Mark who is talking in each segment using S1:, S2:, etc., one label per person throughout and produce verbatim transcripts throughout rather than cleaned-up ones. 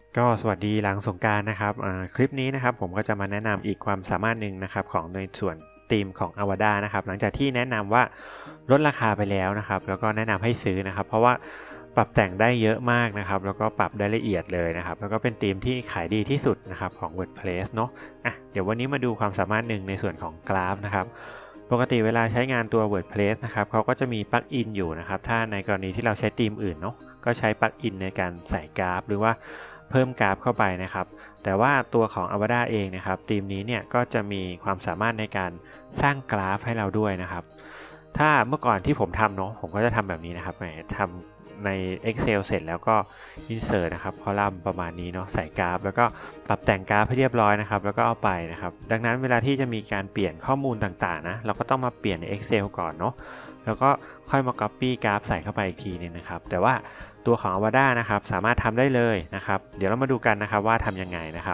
S1: ก็สวัสดีหลังสงกรานต์นะครับคลิปนี้นะครับผมก็จะมาแนะนำอีกความสามารถหนึ่งนะครับของในส่วนธีมของ Avada นะครับหลังจากที่แนะนำว่าลดราคาไปแล้วนะครับแล้วก็แนะนำให้ซื้อนะครับเพราะว่าปรับแต่งได้เยอะมากนะครับแล้วก็ปรับได้ละเอียดเลยนะครับแล้วก็เป็นธีมที่ขายดีที่สุดนะครับของ WordPress เนาะอ่ะเดี๋ยววันนี้มาดูความสามารถหนึ่งในส่วนของกราฟนะครับปกติเวลาใช้งานตัว WordPress นะครับเขาก็จะมีปลั๊กอินอยู่นะครับถ้าในกรณีที่เราใช้ธีมอื่นเนาะก็ใช้ปลั๊กอินในการใส่กราฟหรือว่าเพิ่มกราฟเข้าไปนะครับแต่ว่าตัวของ Avada เองนะครับธีมนี้เนี่ยก็จะมีความสามารถในการสร้างกราฟให้เราด้วยนะครับถ้าเมื่อก่อนที่ผมทำเนาะผมก็จะทำแบบนี้นะครับทำใน Excel เสร็จแล้วก็ Insert นะครับคอลัมน์ประมาณนี้เนาะใส่กราฟแล้วก็ปรับแต่งกราฟให้เรียบร้อยนะครับแล้วก็เอาไปนะครับดังนั้นเวลาที่จะมีการเปลี่ยนข้อมูลต่างๆนะเราก็ต้องมาเปลี่ยนใน Excel ก่อนเนาะแล้วก็ค่อยมา Copy กราฟใส่เข้าไปอีกทีนึงนะครับแต่ว่าตัวของ Avada นะครับสามารถทำได้เลยนะครับเดี๋ยวเรามาดูกันนะครับว่าทำยังไงนะครับ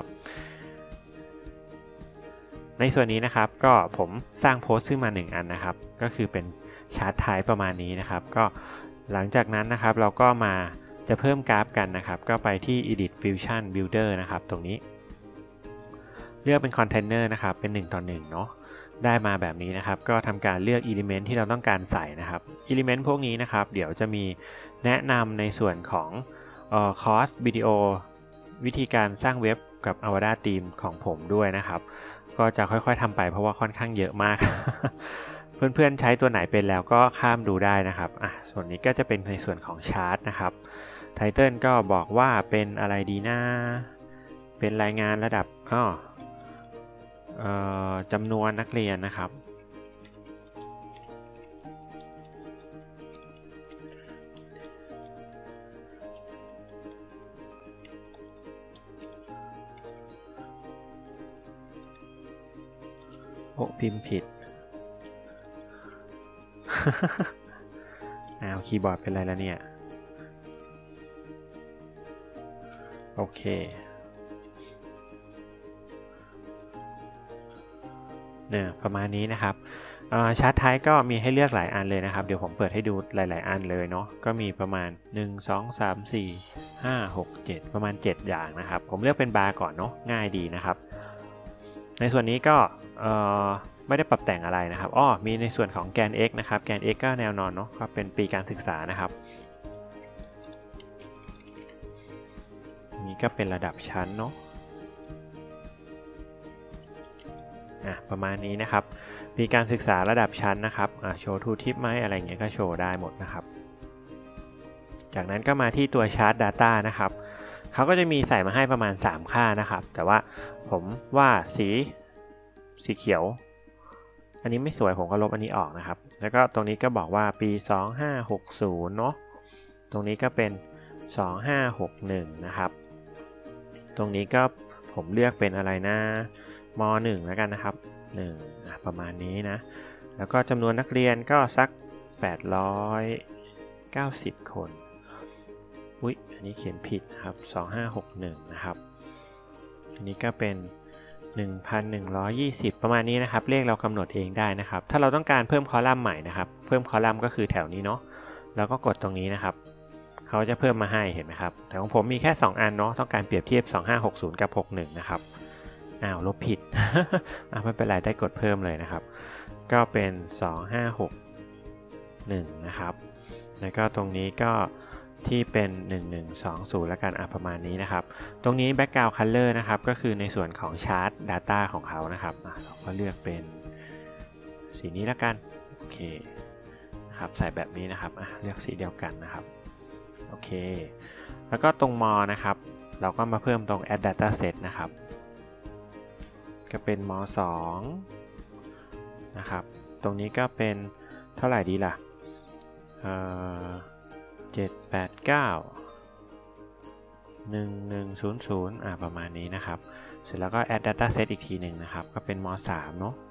S1: ในส่วนนี้นะครับก็ผมสร้างโพสต์ขึ้นมาหนึ่งอันนะครับก็คือเป็นชาร์ตไทป์ประมาณนี้นะครับก็หลังจากนั้นนะครับเราก็มาจะเพิ่มกราฟกันนะครับก็ไปที่ Edit Fusion Builder นะครับตรงนี้เลือกเป็น Container นะครับเป็นหนึ่งต่อหนึ่งเนาะได้มาแบบนี้นะครับก็ทำการเลือก Element ที่เราต้องการใส่นะครับ Element พวกนี้นะครับเดี๋ยวจะมีแนะนำในส่วนของคอร์สวิดีโอวิธีการสร้างเว็บกับ Avada Theme ของผมด้วยนะครับก็จะค่อยๆทำไปเพราะว่าค่อนข้างเยอะมาก เพื่อนๆใช้ตัวไหนเป็นแล้วก็ข้ามดูได้นะครับอ่ะส่วนนี้ก็จะเป็นในส่วนของชาร์ตนะครับไทเทิลก็บอกว่าเป็นอะไรดีนะเป็นรายงานระดับอ้อจำนวนนักเรียนนะครับโอ้พิมพ์ผิด อ้าวคีย์บอร์ดเป็นไรแล้วเนี่ยโอเคเนี่ยประมาณนี้นะครับชาร์ตไทป์ก็มีให้เลือกหลายอันเลยนะครับเดี๋ยวผมเปิดให้ดูหลายๆอันเลยเนาะก็มีประมาณหนึ่ง สอง สาม สี่ ห้า หก เจ็ดประมาณเจ็ดอย่างนะครับผมเลือกเป็นบาร์ก่อนเนาะง่ายดีนะครับในส่วนนี้ก็ไม่ได้ปรับแต่งอะไรนะครับอ้อมีในส่วนของแกน x นะครับแกน x ก็แนวนอนเนาะก็เป็นปีการศึกษานะครับนี้ก็เป็นระดับชั้นเนาะประมาณนี้นะครับมีการศึกษาระดับชั้นนะครับโชว์ทูทิปไหมอะไรเงี้ยก็โชว์ได้หมดนะครับจากนั้นก็มาที่ตัวชาร์ต Data นะครับเขาก็จะมีใส่มาให้ประมาณสามค่านะครับแต่ว่าผมว่าสีสีเขียวอันนี้ไม่สวยผมก็ลบอันนี้ออกนะครับแล้วก็ตรงนี้ก็บอกว่าปีสองห้าหกศูนย์เนาะตรงนี้ก็เป็นสองห้าหกหนึ่งนะครับตรงนี้ก็ผมเลือกเป็นอะไรนะมหนึ่งแล้วกันนะครับหนึ่งประมาณนี้นะแล้วก็จำนวนนักเรียนก็สักแปดร้อยเก้าสิบคนอุ๊ยอันนี้เขียนผิดครับสองห้าหกหนึ่งนะครับอันนี้ก็เป็น หนึ่งพันหนึ่งร้อยยี่สิบ ประมาณนี้นะครับเลขเรากำหนดเองได้นะครับถ้าเราต้องการเพิ่มคอลัมน์ใหม่นะครับเพิ่มคอลัมน์ก็คือแถวนี้เนาะแล้วก็กดตรงนี้นะครับเขาจะเพิ่มมาให้เห็นไหมครับแต่ของผมมีแค่สองอันเนาะต้องการเปรียบเทียบสองห้าหกศูนย์กับหกสิบเอ็ดนะครับอ้าวลบผิด ไม่เป็นไรได้กดเพิ่มเลยนะครับก็เป็นสองห้าหกหนึ่งนะครับแล้วก็ตรงนี้ก็ที่เป็นหนึ่งหนึ่งสองศูนย์แล้วกันอ่ะประมาณนี้นะครับตรงนี้ background color นะครับก็คือในส่วนของ chart data ของเขานะครับเราก็เลือกเป็นสีนี้แล้วกันโอเคนะครับใส่แบบนี้นะครับอ่ะเลือกสีเดียวกันนะครับโอเคแล้วก็ตรง more นะครับเราก็มาเพิ่มตรง add data set นะครับก็เป็น more สองนะครับตรงนี้ก็เป็นเท่าไหร่ดีล่ะเอ่อเจ็ด แปด เก้า หนึ่ง หนึ่ง ศูนย์ ศูนย์อ่าประมาณนี้นะครับเสร็จแล้วก็ add data set อีกทีหนึ่งนะครับก็เป็นมสามเนาะ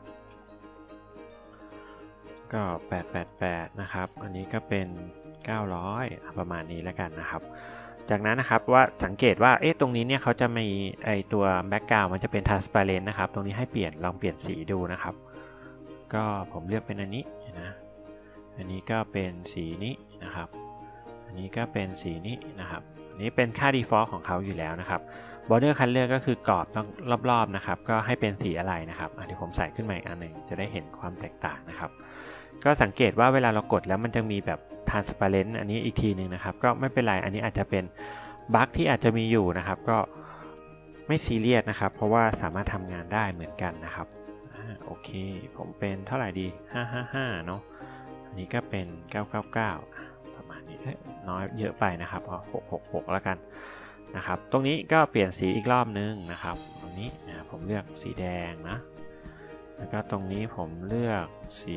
S1: ก็แปด แปด แปดนะครับอันนี้ก็เป็นเก้าร้อยประมาณนี้แล้วกันนะครับจากนั้นนะครับว่าสังเกตว่าเอ๊ะตรงนี้เนี่ยเขาจะมีไอตัว background มันจะเป็น transparent นะครับตรงนี้ให้เปลี่ยนลองเปลี่ยนสีดูนะครับก็ผมเลือกเป็นอันนี้นะอันนี้ก็เป็นสีนี้นะครับนี้ก็เป็นสีนี้นะครับนี้เป็นค่า default ของเขาอยู่แล้วนะครับ border color ก็คือกรอบต้องรอบๆนะครับก็ให้เป็นสีอะไรนะครับเดี๋ยวผมใส่ขึ้นมาอีกอันหนึ่งจะได้เห็นความแตกต่างนะครับก็สังเกตว่าเวลาเรากดแล้วมันจะมีแบบ transparent อันนี้อีกทีหนึ่งนะครับก็ไม่เป็นไรอันนี้อาจจะเป็นบั๊กที่อาจจะมีอยู่นะครับก็ไม่ซีเรียสนะครับเพราะว่าสามารถทำงานได้เหมือนกันนะครับโอเคผมเป็นเท่าไหร่ดีห้าห้าห้าเนาะอันนี้ก็เป็นเก้าเก้าเก้าประมาณนี้น้อยเยอะไปนะครับเอาหกหกหกแล้วกันนะครับตรงนี้ก็เปลี่ยนสีอีกรอบนึงนะครับตรงนี้นะผมเลือกสีแดงนะแล้วก็ตรงนี้ผมเลือกสี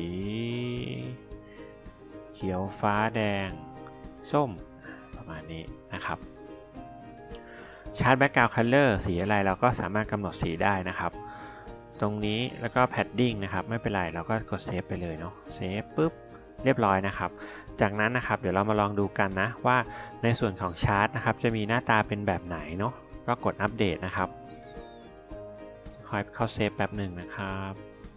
S1: เขียวฟ้าแดงส้มประมาณนี้นะครับชาร์ตแบ็กกราวด์คัลเลอร์สีอะไรเราก็สามารถกำหนดสีได้นะครับตรงนี้แล้วก็แพดดิ้งนะครับไม่เป็นไรเราก็กดเซฟไปเลยเนาะเซฟปุ๊บเรียบร้อยนะครับจากนั้นนะครับเดี๋ยวเรามาลองดูกันนะว่าในส่วนของชาร์ตนะครับจะมีหน้าตาเป็นแบบไหนเนาะก็กดอัปเดตนะครับคอยเข้าเซฟแป๊บหนึ่งนะครับ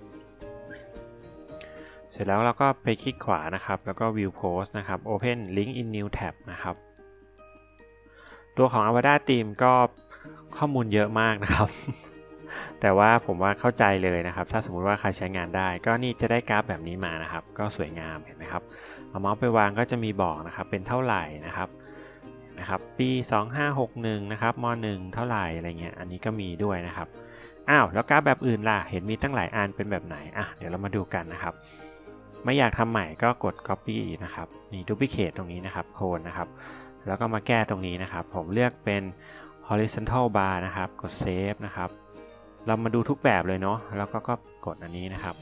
S1: เสร็จแล้วเราก็ไปคลิกขวานะครับแล้วก็ View Post นะครับ Open Link in New Tab นะครับตัวของ Avada Theme ก็ข้อมูลเยอะมากนะครับ แต่ว่าผมว่าเข้าใจเลยนะครับถ้าสมมุติว่าใครใช้งานได้ก็นี่จะได้กราฟแบบนี้มานะครับก็สวยงามเห็นไหมครับเอาเมาส์ไปวางก็จะมีบอกนะครับเป็นเท่าไหร่นะครับนะครับปีสองห้าหกหนึ่งนะครับมหนึ่งเท่าไหร่อะไรเงี้ยอันนี้ก็มีด้วยนะครับอ้าวแล้วกราฟแบบอื่นล่ะเห็นมีตั้งหลายอันเป็นแบบไหนอ่ะเดี๋ยวเรามาดูกันนะครับไม่อยากทำใหม่ก็กด copy นะครับนี่ duplicate ตรงนี้นะครับโคนนะครับแล้วก็มาแก้ตรงนี้นะครับผมเลือกเป็น horizontal bar นะครับกด save นะครับเรามาดูทุกแบบเลยเนาะแล้วก็ก็กดอันนี้นะครับ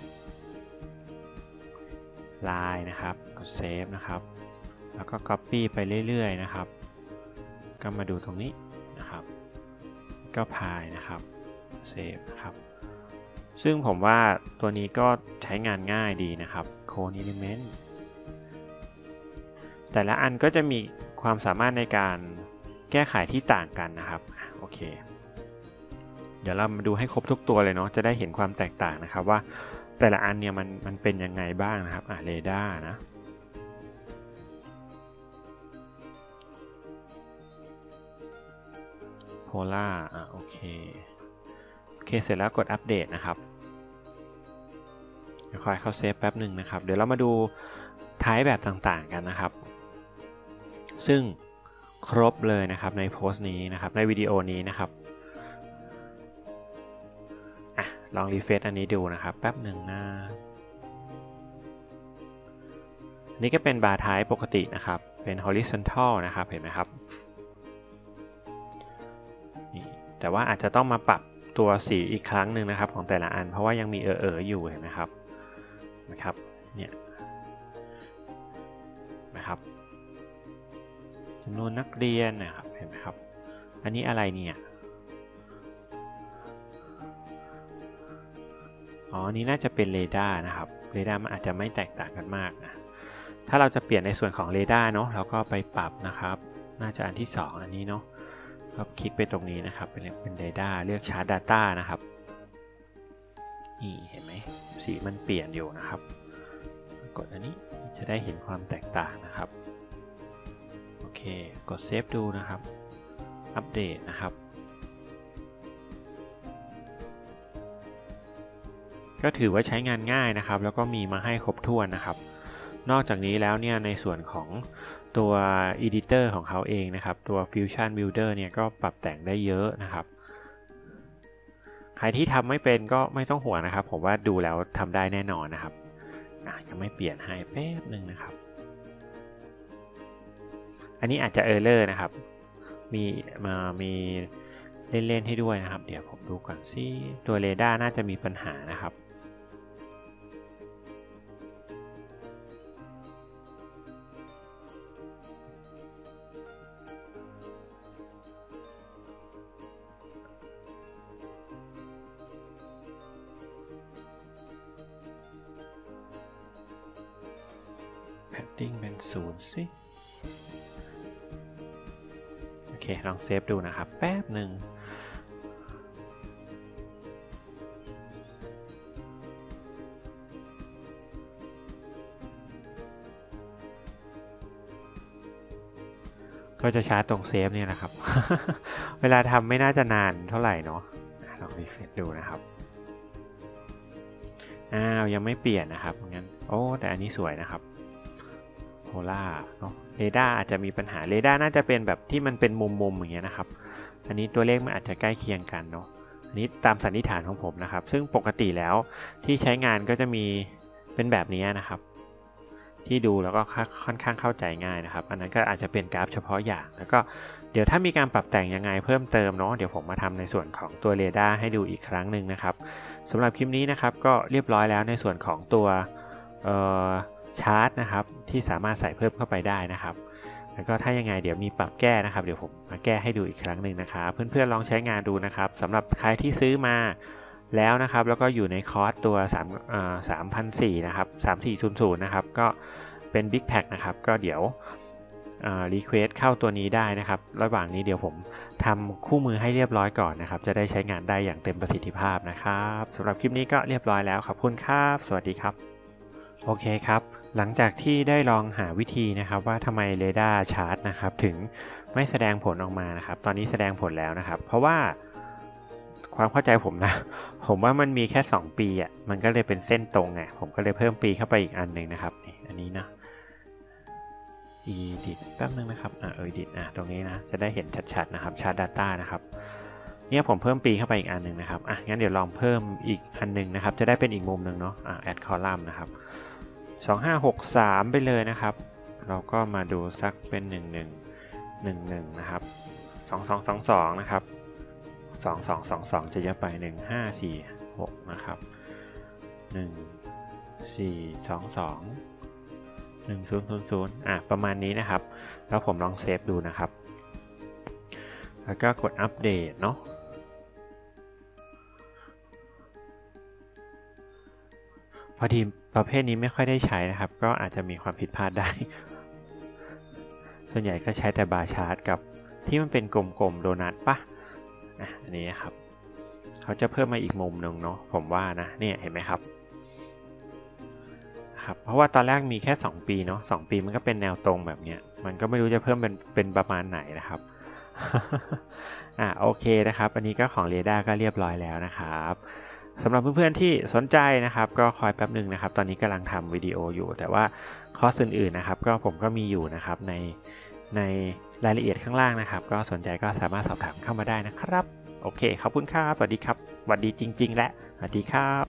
S1: ลายนะครับกด save นะครับแล้วก็ copy ไปเรื่อยๆนะครับก็มาดูตรงนี้นะครับก็พายนะครับ save นะครับซึ่งผมว่าตัวนี้ก็ใช้งานง่ายดีนะครับ Cone Element แต่ละอันก็จะมีความสามารถในการแก้ไขที่ต่างกันนะครับโอเคเดี๋ยวเรามาดูให้ครบทุกตัวเลยเนาะจะได้เห็นความแตกต่างนะครับว่าแต่ละอันเนี่ยมันมันเป็นยังไงบ้างนะครับอ่ะเรดาร์นะโพล่าอ่ะโอเคโอเคเสร็จแล้วกดอัปเดตนะครับเดี๋ยวคอยเข้าเซฟแป๊บหนึ่งนะครับเดี๋ยวเรามาดูท้ายแบบต่างๆกันนะครับซึ่งครบเลยนะครับในโพสต์นี้นะครับในวิดีโอนี้นะครับอ่ะลองรีเฟรชอันนี้ดูนะครับแป๊บหนึ่งนะอันนี้ก็เป็นบาร์ท้ายปกตินะครับเป็น horizontal นะครับเห็นไหมครับนี่แต่ว่าอาจจะต้องมาปรับตัวสีอีกครั้งหนึ่งนะครับของแต่ละอันเพราะว่ายังมีเออๆอยู่เห็นไหมครับนะครับเนี่ยนะครับจำนวนนักเรียนนะครับเห็นไหมครับอันนี้อะไรเนี่ยอ๋อนี้น่าจะเป็นเรดาร์นะครับเรดาร์มันอาจจะไม่แตกต่างกันมากนะถ้าเราจะเปลี่ยนในส่วนของเรดาร์เนาะเราก็ไปปรับนะครับน่าจะอันที่สองอันนี้เนาะก็คลิกไปตรงนี้นะครับเป็นเป็นเรดาร์เลือกชาร์ต Data นะครับนี่เห็นไหมสีมันเปลี่ยนอยู่นะครับกดอันนี้จะได้เห็นความแตกต่างนะครับโอเคกดเซฟดูนะครับอัปเดตนะครับก็ถือว่าใช้งานง่ายนะครับแล้วก็มีมาให้ครบถ้วนนะครับนอกจากนี้แล้วเนี่ยในส่วนของตัว Editor ของเขาเองนะครับตัว Fusion Builder เนี่ยก็ปรับแต่งได้เยอะนะครับใครที่ทำไม่เป็นก็ไม่ต้องห่วงนะครับผมว่าดูแล้วทำได้แน่นอนนะครับอ่ะยังไม่เปลี่ยนให้แป๊บหนึ่งนะครับอันนี้อาจจะ Error นะครับมีมามีเล่นๆให้ด้วยนะครับเดี๋ยวผมดูก่อนซิตัวเรดาร์น่าจะมีปัญหานะครับแพดดิ้งเป็นศูนย์สิโอเคลองเซฟดูนะครับแป๊บหนึ่งก็จะชาร์จตรงเซฟเนี่ยแหละครับ เวลาทำไม่น่าจะนานเท่าไหร่เนาะลองรีเฟรชดูนะครับอ้าวยังไม่เปลี่ยนนะครับงั้นโอ้แต่อันนี้สวยนะครับโพล่าเนาะเรดาร์อาจจะมีปัญหาเรดาร์น่าจะเป็นแบบที่มันเป็นมุมๆอย่างเงี้ยนะครับอันนี้ตัวเลขมันอาจจะใกล้เคียงกันเนาะอันนี้ตามสันนิษฐานของผมนะครับซึ่งปกติแล้วที่ใช้งานก็จะมีเป็นแบบนี้นะครับที่ดูแล้วก็ค่อนข้างเข้าใจง่ายนะครับอันนั้นก็อาจจะเป็นกราฟเฉพาะอย่างแล้วก็เดี๋ยวถ้ามีการปรับแต่งยังไงเพิ่มเติมเนาะเดี๋ยวผมมาทำในส่วนของตัวเรดาร์ให้ดูอีกครั้งหนึ่งนะครับสำหรับคลิปนี้นะครับก็เรียบร้อยแล้วในส่วนของตัวชาร์ตนะครับที่สามารถใส่เพิ่มเข้าไปได้นะครับแล้วก็ถ้ายังไงเดี๋ยวมีปรับแก้นะครับเดี๋ยวผมมาแก้ให้ดูอีกครั้งหนึ่งนะครับเพื่อนๆลองใช้งานดูนะครับสำหรับใครที่ซื้อมาแล้วนะครับแล้วก็อยู่ในคอร์สตัวสามอ่าสามพันสี่นะครับสามสี่ศูนย์ศูนย์นะครับก็เป็น Big Pack นะครับก็เดี๋ยวรีเควสเข้าตัวนี้ได้นะครับระหว่างนี้เดี๋ยวผมทำคู่มือให้เรียบร้อยก่อนนะครับจะได้ใช้งานได้อย่างเต็มประสิทธิภาพนะครับสำหรับคลิปนี้ก็เรียบร้อยแล้วขอบคุณครับสวัสดีครับโอเคครับหลังจากที่ได้ลองหาวิธีนะครับว่าทำไมเรดาร์ชาร์ตนะครับถึงไม่แสดงผลออกมานะครับตอนนี้แสดงผลแล้วนะครับเพราะว่าความเข้าใจผมนะผมว่ามันมีแค่สองปีอ่ะมันก็เลยเป็นเส้นตรงไงผมก็เลยเพิ่มปีเข้าไปอีกอันหนึ่งนะครับนี่อันนี้นะedit แป๊บนึงนะครับอ่ะ edit อ่ะตรงนี้นะจะได้เห็นชัดๆนะครับ chart data นะครับเนี่ยผมเพิ่มปีเข้าไปอีกอันหนึ่งนะครับอ่ะงั้นเดี๋ยวลองเพิ่มอีกอันหนึ่งนะครับจะได้เป็นอีกมุมหนึ่งเนาะอ่ะ add column นะครับสองห้าหกสามไปเลยนะครับเราก็มาดูสักเป็นหนึ่งหนึ่งหนึ่งหนึ่งนะครับสองสองสองสองนะครับสองสองสองสองจะเยอะไปหนึ่งห้าสี่หกนะครับหนึ่งสี่สองสองหนึ่งศูนย์ศูนย์ศูนย์อ่ะประมาณนี้นะครับแล้วผมลองเซฟดูนะครับแล้วก็กดอัปเดตเนาะพอดีประเภทนี้ไม่ค่อยได้ใช้นะครับก็อาจจะมีความผิดพลาดได้ส่วนใหญ่ก็ใช้แต่บาร์ชาร์ตกับที่มันเป็นกลมๆโดนัทปะอ่ะอันนี้ครับเขาจะเพิ่มมาอีกมุมหนึ่งเนาะผมว่านะเนี่ยเห็นไหมครับครับเพราะว่าตอนแรกมีแค่สองปีเนาะสองปีมันก็เป็นแนวตรงแบบเนี้ยมันก็ไม่รู้จะเพิ่มเป็นเป็นประมาณไหนนะครับอ่ะโอเคนะครับอันนี้ก็ของเรดาร์ก็เรียบร้อยแล้วนะครับสำหรับเพื่อนๆที่สนใจนะครับก็คอยแป๊บหนึ่งนะครับตอนนี้กำลังทำวิดีโออยู่แต่ว่าคอร์สอื่นๆนะครับก็ผมก็มีอยู่นะครับในในรายละเอียดข้างล่างนะครับก็สนใจก็สามารถสอบถามเข้ามาได้นะครับโอเคขอบคุณครับสวัสดีครับสวัสดีจริงๆและสวัสดีครับ